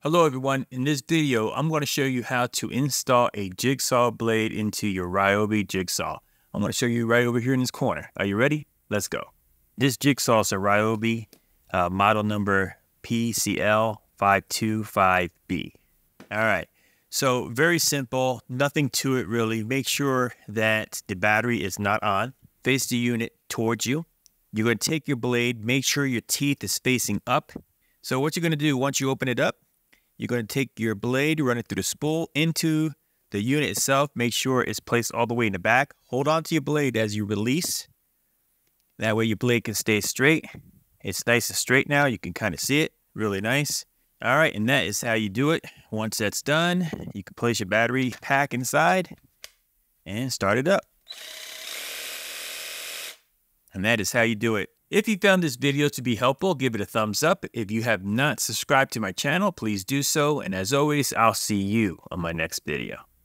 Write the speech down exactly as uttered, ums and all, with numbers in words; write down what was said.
Hello everyone, in this video I'm going to show you how to install a jigsaw blade into your Ryobi Jigsaw. I'm going to show you right over here in this corner. Are you ready? Let's go. This jigsaw is a Ryobi uh, model number P C L five two five B. Alright, so very simple, nothing to it really. Make sure that the battery is not on. Face the unit towards you. You're going to take your blade, make sure your teeth is facing up. So what you're going to do once you open it up, you're going to take your blade, run it through the spool into the unit itself. Make sure it's placed all the way in the back. Hold on to your blade as you release. That way your blade can stay straight. It's nice and straight now. You can kind of see it. Really nice. All right, and that is how you do it. Once that's done, you can place your battery pack inside and start it up. And that is how you do it. If you found this video to be helpful, give it a thumbs up. If you have not subscribed to my channel, please do so. And as always, I'll see you on my next video.